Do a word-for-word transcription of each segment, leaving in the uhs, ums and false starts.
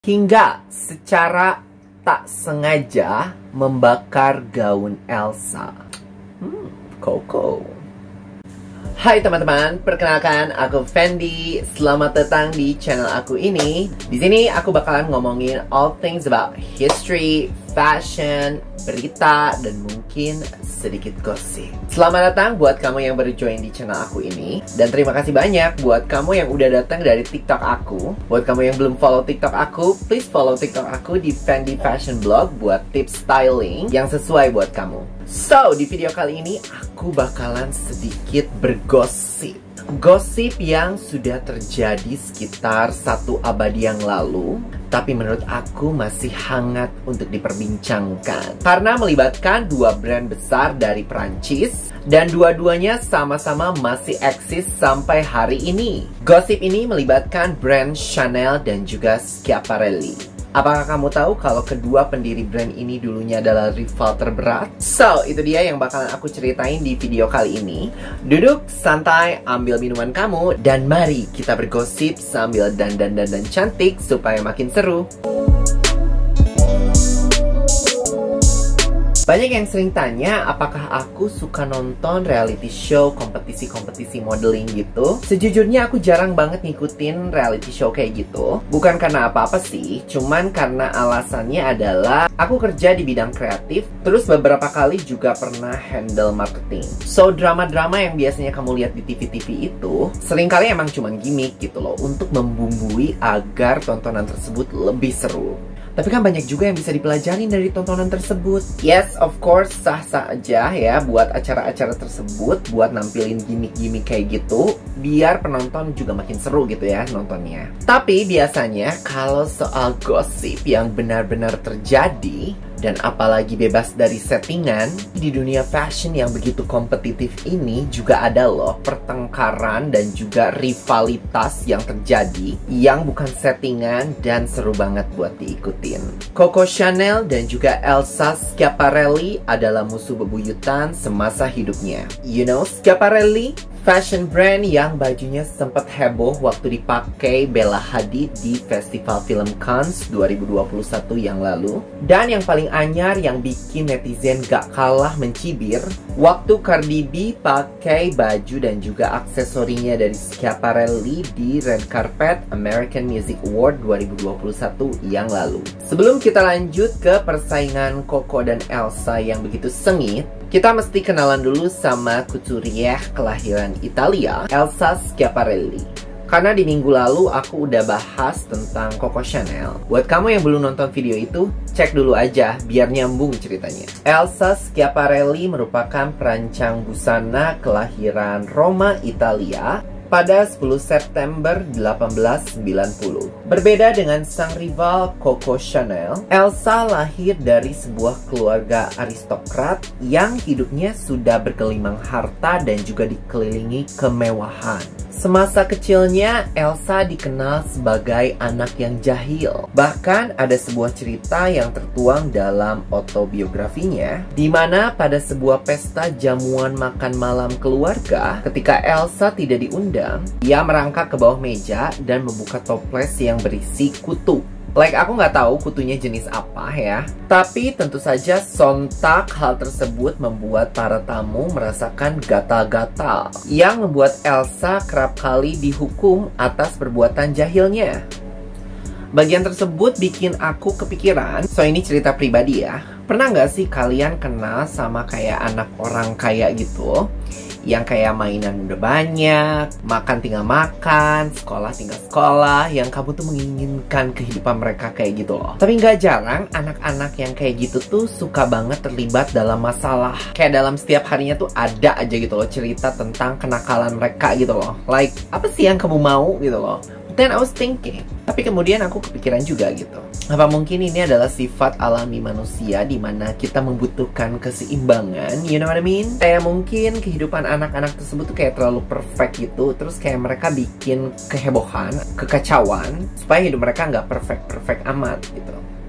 hingga secara tak sengaja membakar gaun Elsa. Hmm, Coco. Hai teman-teman, perkenalkan aku Fendi. Selamat datang di channel aku ini. Di sini aku bakalan ngomongin all things about history, fashion, berita, dan mungkin sedikit gosip. Selamat datang buat kamu yang baru join di channel aku ini. Dan terima kasih banyak buat kamu yang udah datang dari TikTok aku. Buat kamu yang belum follow TikTok aku, please follow TikTok aku di Fendi Fashion Blog buat tips styling yang sesuai buat kamu. So, di video kali ini aku bakalan sedikit bergosip. Gosip yang sudah terjadi sekitar satu abad yang lalu, tapi menurut aku masih hangat untuk diperbincangkan. Karena melibatkan dua brand besar dari Perancis, dan dua-duanya sama-sama masih eksis sampai hari ini. Gosip ini melibatkan brand Chanel dan juga Schiaparelli. Apakah kamu tahu kalau kedua pendiri brand ini dulunya adalah rival terberat? So, itu dia yang bakalan aku ceritain di video kali ini. Duduk santai, ambil minuman kamu, dan mari kita bergosip sambil dandan-dandan cantik supaya makin seru. Banyak yang sering tanya apakah aku suka nonton reality show, kompetisi-kompetisi modeling gitu. Sejujurnya aku jarang banget ngikutin reality show kayak gitu. Bukan karena apa-apa sih, cuman karena alasannya adalah aku kerja di bidang kreatif, terus beberapa kali juga pernah handle marketing. So, drama-drama yang biasanya kamu lihat di T V-T V itu seringkali emang cuman gimmick gitu loh, untuk membumbui agar tontonan tersebut lebih seru. Tapi kan banyak juga yang bisa dipelajarin dari tontonan tersebut. Yes, of course, sah-sah aja ya buat acara-acara tersebut, buat nampilin gimmick-gimmick kayak gitu, biar penonton juga makin seru gitu ya nontonnya. Tapi biasanya kalau soal gosip yang benar-benar terjadi, dan apalagi bebas dari settingan, di dunia fashion yang begitu kompetitif ini juga ada loh pertengkaran dan juga rivalitas yang terjadi yang bukan settingan dan seru banget buat diikutin. Coco Chanel dan juga Elsa Schiaparelli adalah musuh bebuyutan semasa hidupnya. You know Schiaparelli? Fashion brand yang bajunya sempat heboh waktu dipakai Bella Hadid di Festival Film Cannes dua ribu dua puluh satu yang lalu. Dan yang paling anyar yang bikin netizen gak kalah mencibir, waktu Cardi B pakai baju dan juga aksesorinya dari Schiaparelli di Red Carpet American Music Award dua ribu dua puluh satu yang lalu. Sebelum kita lanjut ke persaingan Coco dan Elsa yang begitu sengit, kita mesti kenalan dulu sama couturier kelahiran Italia, Elsa Schiaparelli. Karena di minggu lalu aku udah bahas tentang Coco Chanel. Buat kamu yang belum nonton video itu, cek dulu aja biar nyambung ceritanya. Elsa Schiaparelli merupakan perancang busana kelahiran Roma, Italia pada sepuluh September delapan belas sembilan puluh. Berbeda dengan sang rival Coco Chanel, Elsa lahir dari sebuah keluarga aristokrat yang hidupnya sudah bergelimang harta dan juga dikelilingi kemewahan. Semasa kecilnya, Elsa dikenal sebagai anak yang jahil. Bahkan ada sebuah cerita yang tertuang dalam autobiografinya, di mana pada sebuah pesta jamuan makan malam keluarga, ketika Elsa tidak diundang, ia merangkak ke bawah meja dan membuka toples yang berisi kutu. Like, aku nggak tahu kutunya jenis apa ya. Tapi tentu saja sontak hal tersebut membuat para tamu merasakan gatal-gatal, yang membuat Elsa kerap kali dihukum atas perbuatan jahilnya. Bagian tersebut bikin aku kepikiran, so ini cerita pribadi ya. Pernah nggak sih kalian kenal sama kayak anak orang kaya gitu? Yang kayak mainan udah banyak, makan tinggal makan, sekolah tinggal sekolah, yang kamu tuh menginginkan kehidupan mereka kayak gitu loh. Tapi nggak jarang anak-anak yang kayak gitu tuh suka banget terlibat dalam masalah. Kayak dalam setiap harinya tuh ada aja gitu loh cerita tentang kenakalan mereka gitu loh. Like, apa sih yang kamu mau gitu loh. Then I was thinking, tapi kemudian aku kepikiran juga gitu, apa mungkin ini adalah sifat alami manusia di mana kita membutuhkan keseimbangan, you know what I mean? Kayak mungkin kehidupan anak-anak tersebut tuh kayak terlalu perfect gitu, terus kayak mereka bikin kehebohan, kekacauan, supaya hidup mereka nggak perfect-perfect amat gitu.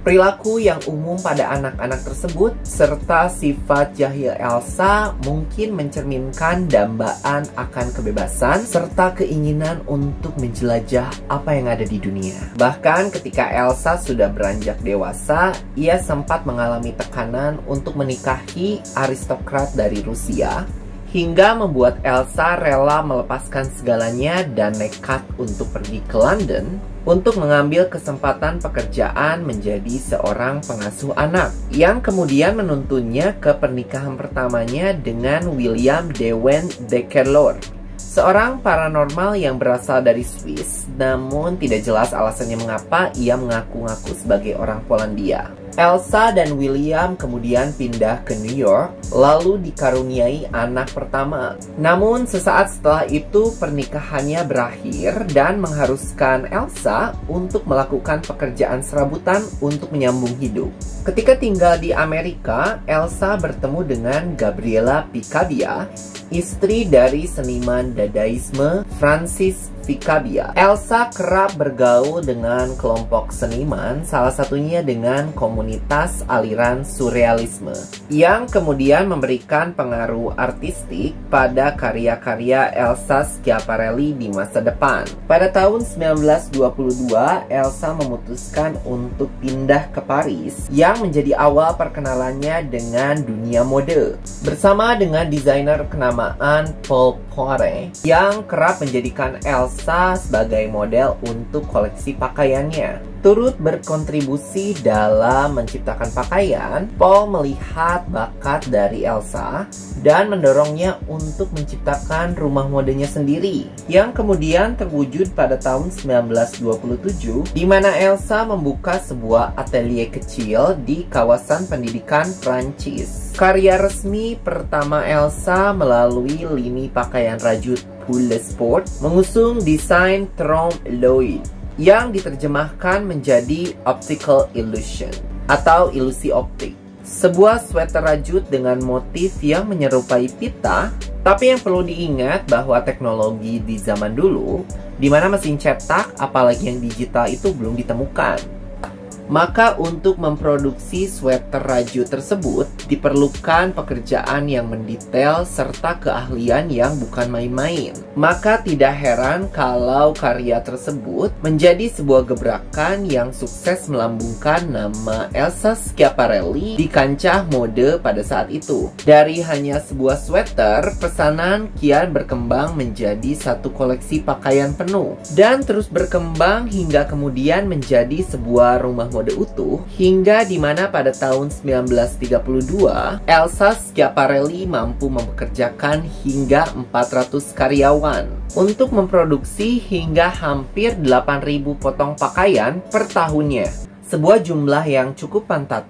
Perilaku yang umum pada anak-anak tersebut serta sifat jahil Elsa mungkin mencerminkan dambaan akan kebebasan serta keinginan untuk menjelajah apa yang ada di dunia. Bahkan ketika Elsa sudah beranjak dewasa, ia sempat mengalami tekanan untuk menikahi aristokrat dari Rusia, hingga membuat Elsa rela melepaskan segalanya dan nekat untuk pergi ke London untuk mengambil kesempatan pekerjaan menjadi seorang pengasuh anak, yang kemudian menuntunnya ke pernikahan pertamanya dengan William Dewen Dekerlor, seorang paranormal yang berasal dari Swiss, namun tidak jelas alasannya mengapa ia mengaku-ngaku sebagai orang Polandia. Elsa dan William kemudian pindah ke New York, lalu dikaruniai anak pertama. Namun sesaat setelah itu pernikahannya berakhir dan mengharuskan Elsa untuk melakukan pekerjaan serabutan untuk menyambung hidup. Ketika tinggal di Amerika, Elsa bertemu dengan Gabriela Picabia, istri dari seniman Dadaisme Francis Picabia. Elsa kerap bergaul dengan kelompok seniman, salah satunya dengan komunitas aliran surrealisme, yang kemudian memberikan pengaruh artistik pada karya-karya Elsa Schiaparelli di masa depan. Pada tahun sembilan belas dua puluh dua, Elsa memutuskan untuk pindah ke Paris, yang menjadi awal perkenalannya dengan dunia mode, bersama dengan desainer kenamaan Paul Poiret, yang kerap menjadikan Elsa sebagai model untuk koleksi pakaiannya. Turut berkontribusi dalam menciptakan pakaian, Paul melihat bakat dari Elsa dan mendorongnya untuk menciptakan rumah modenya sendiri, yang kemudian terwujud pada tahun sembilan belas dua puluh tujuh, di mana Elsa membuka sebuah atelier kecil di kawasan pendidikan Prancis. Karya resmi pertama Elsa melalui lini pakaian rajut Pour le Sport mengusung desain Trompe l'œil, yang diterjemahkan menjadi optical illusion atau ilusi optik. Sebuah sweater rajut dengan motif yang menyerupai pita, tapi yang perlu diingat bahwa teknologi di zaman dulu, di mana mesin cetak apalagi yang digital itu belum ditemukan. Maka untuk memproduksi sweater rajut tersebut diperlukan pekerjaan yang mendetail serta keahlian yang bukan main-main. Maka tidak heran kalau karya tersebut menjadi sebuah gebrakan yang sukses melambungkan nama Elsa Schiaparelli di kancah mode pada saat itu. Dari hanya sebuah sweater, pesanan kian berkembang menjadi satu koleksi pakaian penuh, dan terus berkembang hingga kemudian menjadi sebuah rumah mode utuh, hingga dimana pada tahun sembilan belas tiga puluh dua Elsa Schiaparelli mampu mempekerjakan hingga empat ratus karyawan untuk memproduksi hingga hampir delapan ribu potong pakaian per tahunnya. Sebuah jumlah yang cukup pantat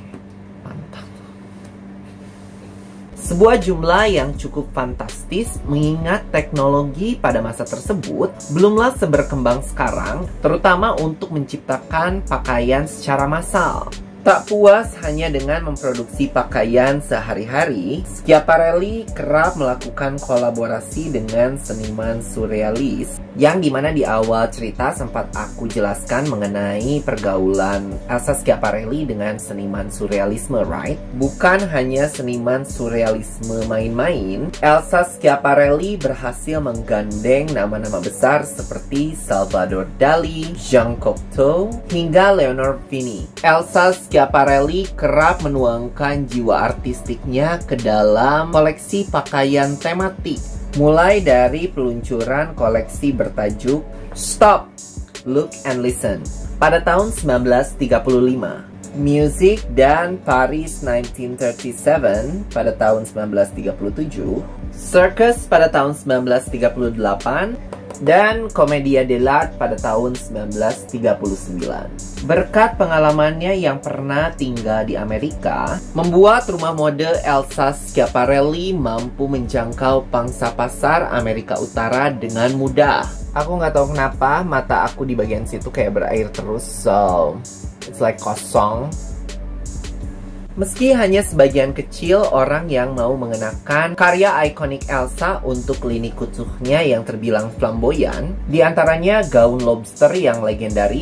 Sebuah jumlah yang cukup fantastis mengingat teknologi pada masa tersebut belumlah seberkembang sekarang, terutama untuk menciptakan pakaian secara massal. Tak puas hanya dengan memproduksi pakaian sehari-hari, Schiaparelli kerap melakukan kolaborasi dengan seniman surrealis, yang dimana di awal cerita sempat aku jelaskan mengenai pergaulan Elsa Schiaparelli dengan seniman surrealisme, right? Bukan hanya seniman surrealisme main-main, Elsa Schiaparelli berhasil menggandeng nama-nama besar seperti Salvador Dali, Jean Cocteau, hingga Leonard Fini. Elsa Schiaparelli kerap menuangkan jiwa artistiknya ke dalam koleksi pakaian tematik, mulai dari peluncuran koleksi bertajuk Stop, Look and Listen pada tahun sembilan belas tiga puluh lima, Music dan Paris nineteen thirty-seven pada tahun sembilan belas tiga puluh tujuh, Circus pada tahun sembilan belas tiga puluh delapan, dan Commedia dell'arte pada tahun sembilan belas tiga puluh sembilan. Berkat pengalamannya yang pernah tinggal di Amerika, membuat rumah mode Elsa Schiaparelli mampu menjangkau pangsa pasar Amerika Utara dengan mudah. Aku nggak tahu kenapa mata aku di bagian situ kayak berair terus, so it's like kosong. Meski hanya sebagian kecil orang yang mau mengenakan karya ikonik Elsa untuk lini kutuhnya yang terbilang flamboyan, diantaranya gaun lobster yang legendaris,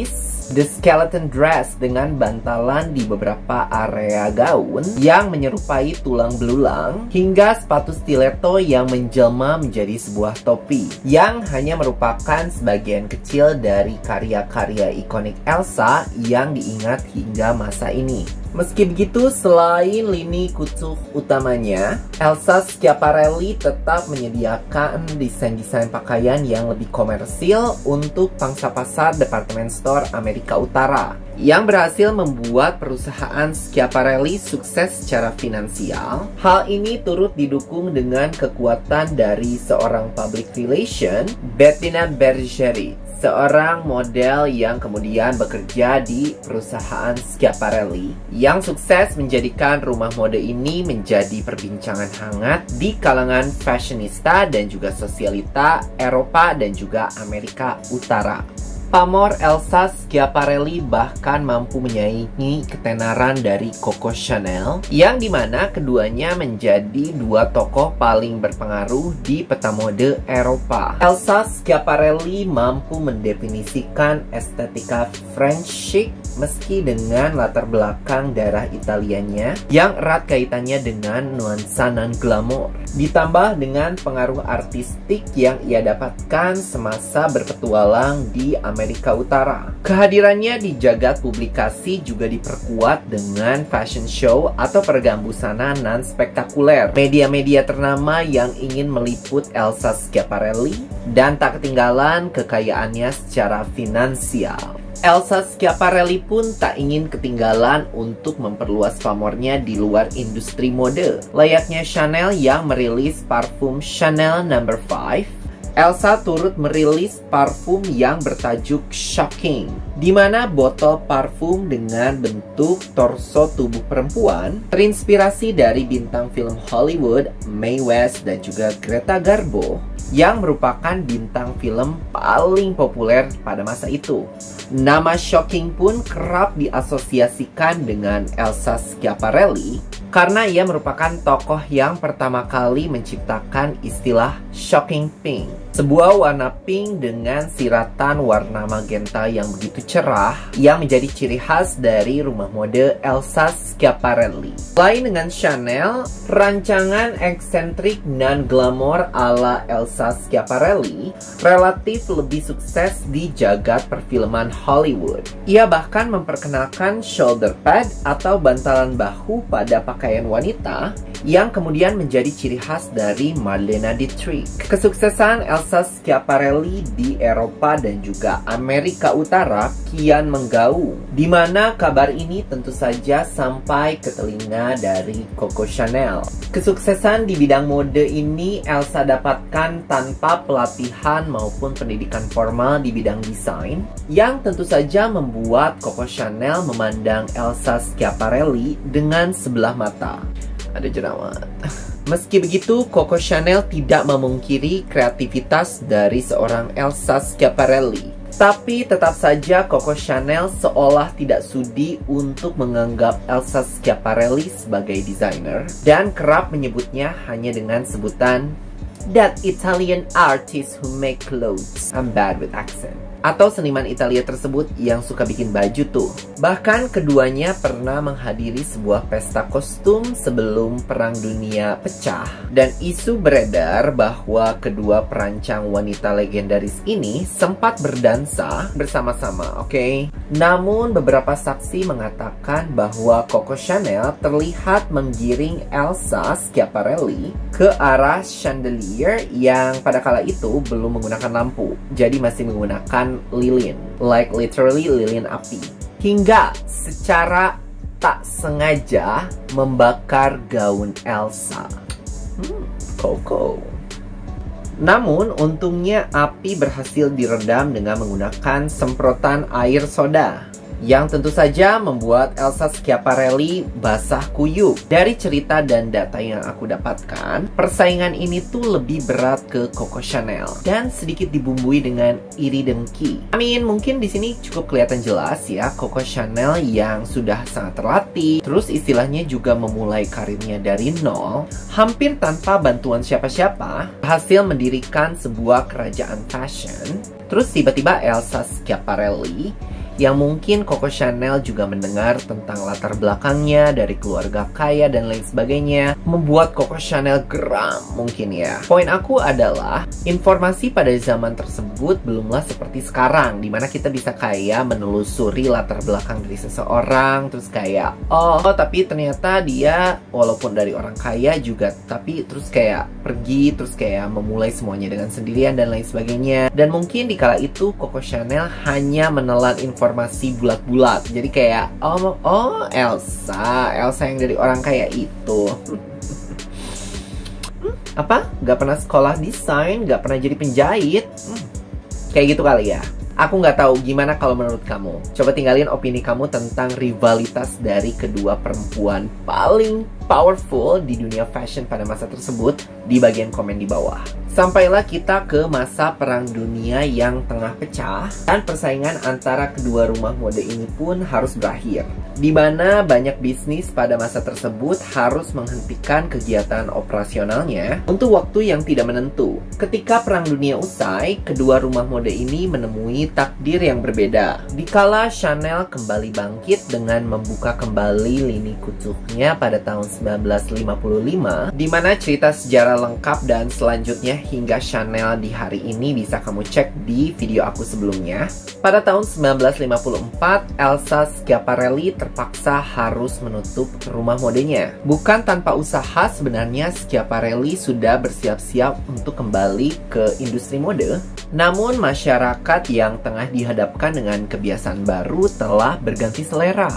The skeleton dress dengan bantalan di beberapa area gaun yang menyerupai tulang belulang, hingga sepatu stiletto yang menjelma menjadi sebuah topi yang hanya merupakan sebagian kecil dari karya-karya ikonik Elsa yang diingat hingga masa ini. Meski begitu, selain lini kutub utamanya, Elsa Schiaparelli tetap menyediakan desain-desain pakaian yang lebih komersil untuk pangsa pasar department store Amerika Utara, yang berhasil membuat perusahaan Schiaparelli sukses secara finansial. Hal ini turut didukung dengan kekuatan dari seorang public relation, Bettina Bergeri, seorang model yang kemudian bekerja di perusahaan Schiaparelli, yang sukses menjadikan rumah mode ini menjadi perbincangan hangat di kalangan fashionista dan juga sosialita Eropa dan juga Amerika Utara. Pamor Elsa Schiaparelli bahkan mampu menyaingi ketenaran dari Coco Chanel, yang dimana keduanya menjadi dua tokoh paling berpengaruh di peta mode Eropa. Elsa Schiaparelli mampu mendefinisikan estetika French chic meski dengan latar belakang darah Italianya yang erat kaitannya dengan nuansa non-glamour, ditambah dengan pengaruh artistik yang ia dapatkan semasa berpetualang di Amerika Utara. Kehadirannya di jagat publikasi juga diperkuat dengan fashion show atau peragam busana non-spektakuler, media-media ternama yang ingin meliput Elsa Schiaparelli, dan tak ketinggalan kekayaannya secara finansial. Elsa Schiaparelli pun tak ingin ketinggalan untuk memperluas pamornya di luar industri mode. Layaknya Chanel yang merilis parfum Chanel number five, Elsa turut merilis parfum yang bertajuk Shocking, di mana botol parfum dengan bentuk torso tubuh perempuan terinspirasi dari bintang film Hollywood Mae West dan juga Greta Garbo, yang merupakan bintang film paling populer pada masa itu. Nama Shocking pun kerap diasosiasikan dengan Elsa Schiaparelli karena ia merupakan tokoh yang pertama kali menciptakan istilah shocking pink, sebuah warna pink dengan siratan warna magenta yang begitu cerah yang menjadi ciri khas dari rumah mode Elsa Schiaparelli. Selain dengan Chanel, rancangan eksentrik non-glamour ala Elsa Schiaparelli relatif lebih sukses di jagat perfilman Hollywood. Ia bahkan memperkenalkan shoulder pad atau bantalan bahu pada pakaian wanita yang kemudian menjadi ciri khas dari Marlene Dietrich. Kesuksesan Elsa Schiaparelli di Eropa dan juga Amerika Utara kian menggaung, di mana kabar ini tentu saja sampai ke telinga dari Coco Chanel. Kesuksesan di bidang mode ini Elsa dapatkan tanpa pelatihan maupun pendidikan formal di bidang desain, yang tentu saja membuat Coco Chanel memandang Elsa Schiaparelli dengan sebelah mata. Ada jerawat. Meski begitu, Coco Chanel tidak memungkiri kreativitas dari seorang Elsa Schiaparelli. Tapi tetap saja Coco Chanel seolah tidak sudi untuk menganggap Elsa Schiaparelli sebagai desainer, dan kerap menyebutnya hanya dengan sebutan "that Italian artist who make clothes." I'm bad with accent. Atau seniman Italia tersebut yang suka bikin baju tuh. Bahkan keduanya pernah menghadiri sebuah pesta kostum sebelum Perang Dunia pecah, dan isu beredar bahwa kedua perancang wanita legendaris ini sempat berdansa bersama-sama, oke? Okay? Namun beberapa saksi mengatakan bahwa Coco Chanel terlihat menggiring Elsa Schiaparelli ke arah chandelier yang pada kala itu belum menggunakan lampu, jadi masih menggunakan lilin, like literally lilin api, hingga secara tak sengaja membakar gaun Elsa. Hmm, Coco. Namun untungnya api berhasil diredam dengan menggunakan semprotan air soda, yang tentu saja membuat Elsa Schiaparelli basah kuyup. Dari cerita dan data yang aku dapatkan, persaingan ini tuh lebih berat ke Coco Chanel dan sedikit dibumbui dengan iri dengki. I mean, mungkin di sini cukup kelihatan jelas ya, Coco Chanel yang sudah sangat terlatih, terus istilahnya juga memulai karirnya dari nol, hampir tanpa bantuan siapa-siapa, berhasil mendirikan sebuah kerajaan fashion. Terus tiba-tiba Elsa Schiaparelli yang mungkin Coco Chanel juga mendengar tentang latar belakangnya dari keluarga kaya dan lain sebagainya, membuat Coco Chanel geram mungkin ya. Poin aku adalah, informasi pada zaman tersebut belumlah seperti sekarang, dimana kita bisa kayak menelusuri latar belakang dari seseorang, terus kayak, oh, oh tapi ternyata dia walaupun dari orang kaya juga, tapi terus kayak pergi, terus kayak memulai semuanya dengan sendirian dan lain sebagainya. Dan mungkin di kala itu Coco Chanel hanya menelan informasi bulat-bulat. Jadi kayak, oh, oh Elsa, Elsa yang dari orang kaya itu. Hmm, apa? Gak pernah sekolah desain, gak pernah jadi penjahit. Hmm, kayak gitu kali ya. Aku nggak tahu gimana kalau menurut kamu. Coba tinggalin opini kamu tentang rivalitas dari kedua perempuan paling powerful di dunia fashion pada masa tersebut di bagian komen di bawah. Sampailah kita ke masa perang dunia yang tengah pecah, dan persaingan antara kedua rumah mode ini pun harus berakhir, di mana banyak bisnis pada masa tersebut harus menghentikan kegiatan operasionalnya untuk waktu yang tidak menentu. Ketika perang dunia usai, kedua rumah mode ini menemui takdir yang berbeda. Dikala Chanel kembali bangkit dengan membuka kembali lini couture-nya pada tahun sembilan belas lima puluh lima, di mana cerita sejarah lengkap dan selanjutnya hingga Chanel di hari ini bisa kamu cek di video aku sebelumnya. Pada tahun sembilan belas lima puluh empat, Elsa Schiaparelli terpaksa harus menutup rumah modenya. Bukan tanpa usaha, sebenarnya Schiaparelli sudah bersiap-siap untuk kembali ke industri mode. Namun masyarakat yang tengah dihadapkan dengan kebiasaan baru telah berganti selera,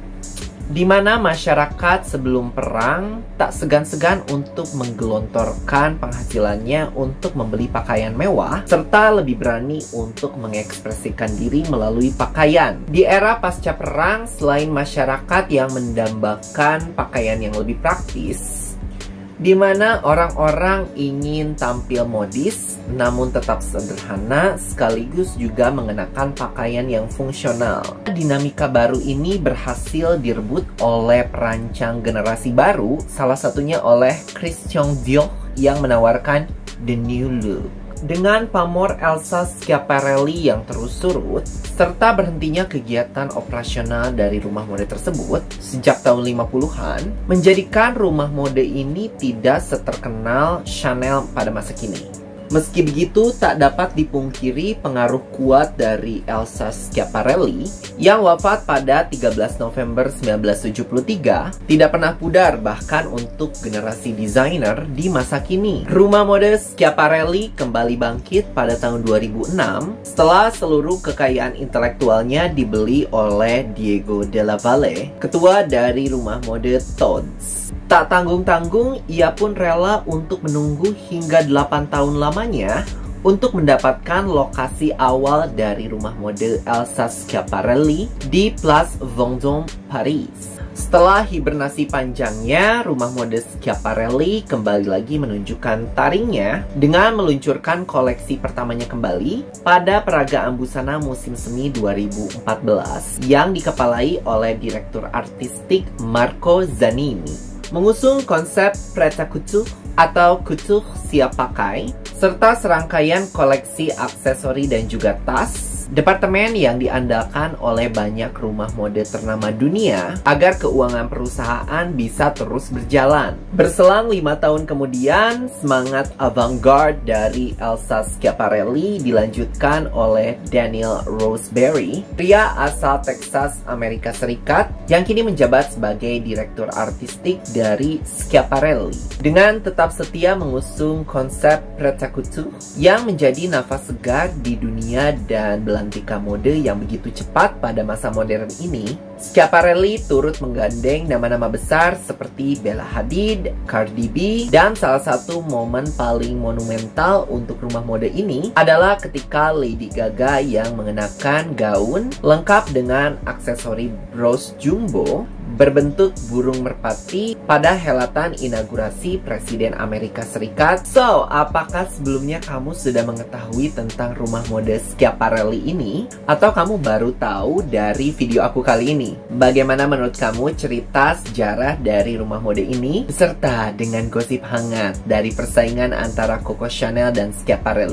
di mana masyarakat sebelum perang tak segan-segan untuk menggelontorkan penghasilannya untuk membeli pakaian mewah, serta lebih berani untuk mengekspresikan diri melalui pakaian. Di era pasca perang, selain masyarakat yang mendambakan pakaian yang lebih praktis, di mana orang-orang ingin tampil modis namun tetap sederhana, sekaligus juga mengenakan pakaian yang fungsional. Dinamika baru ini berhasil direbut oleh perancang generasi baru, salah satunya oleh Christian Dior yang menawarkan The New Look. Dengan pamor Elsa Schiaparelli yang terus surut, serta berhentinya kegiatan operasional dari rumah mode tersebut sejak tahun lima puluhan, menjadikan rumah mode ini tidak seterkenal Chanel pada masa kini. Meski begitu, tak dapat dipungkiri pengaruh kuat dari Elsa Schiaparelli yang wafat pada tiga belas November sembilan belas tujuh puluh tiga tidak pernah pudar bahkan untuk generasi desainer di masa kini. Rumah mode Schiaparelli kembali bangkit pada tahun dua ribu enam setelah seluruh kekayaan intelektualnya dibeli oleh Diego Della Valle, ketua dari rumah mode Tod's. Tak tanggung-tanggung, ia pun rela untuk menunggu hingga delapan tahun lamanya untuk mendapatkan lokasi awal dari rumah mode Elsa Schiaparelli di Place Vendôme, Paris. Setelah hibernasi panjangnya, rumah mode Schiaparelli kembali lagi menunjukkan taringnya dengan meluncurkan koleksi pertamanya kembali pada peragaan busana musim semi dua ribu empat belas yang dikepalai oleh direktur artistik Marco Zanini. Mengusung konsep prêt-à-couture atau couture siap pakai, serta serangkaian koleksi aksesori dan juga tas, departemen yang diandalkan oleh banyak rumah mode ternama dunia agar keuangan perusahaan bisa terus berjalan. Berselang lima tahun kemudian, semangat avant-garde dari Elsa Schiaparelli dilanjutkan oleh Daniel Roseberry, pria asal Texas, Amerika Serikat, yang kini menjabat sebagai direktur artistik dari Schiaparelli. Dengan tetap setia mengusung konsep prêt-à-couture yang menjadi nafas segar di dunia dan belantika mode yang begitu cepat pada masa modern ini, Schiaparelli turut menggandeng nama-nama besar seperti Bella Hadid, Cardi B, dan salah satu momen paling monumental untuk rumah mode ini adalah ketika Lady Gaga yang mengenakan gaun lengkap dengan aksesori bros jumbo berbentuk burung merpati pada helatan inaugurasi Presiden Amerika Serikat. So, apakah sebelumnya kamu sudah mengetahui tentang rumah mode Schiaparelli ini? Atau kamu baru tahu dari video aku kali ini? Bagaimana menurut kamu cerita sejarah dari rumah mode ini? Beserta dengan gosip hangat dari persaingan antara Coco Chanel dan Schiaparelli.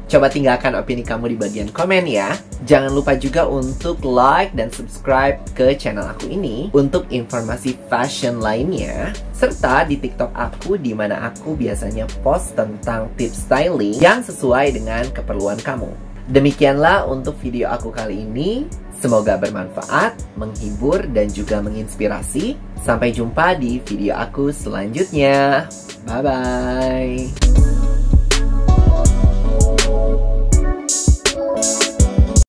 Coba tinggalkan opini kamu di bagian komen ya. Jangan lupa juga untuk like dan subscribe ke channel aku ini untuk informasi fashion lainnya. Serta di TikTok aku di mana aku biasanya post tentang tips styling yang sesuai dengan keperluan kamu. Demikianlah untuk video aku kali ini. Semoga bermanfaat, menghibur, dan juga menginspirasi. Sampai jumpa di video aku selanjutnya. Bye-bye.